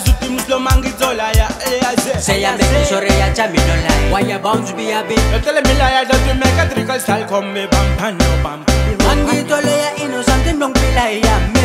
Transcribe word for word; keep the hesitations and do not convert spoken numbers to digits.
zuti muslo mangitola ya say I make you sorry I tell me no lie. Why you bound to be a bit? You tell me lie that you make a trickle style come me bam pan no bam. Mangitola ya innocent don't be lie.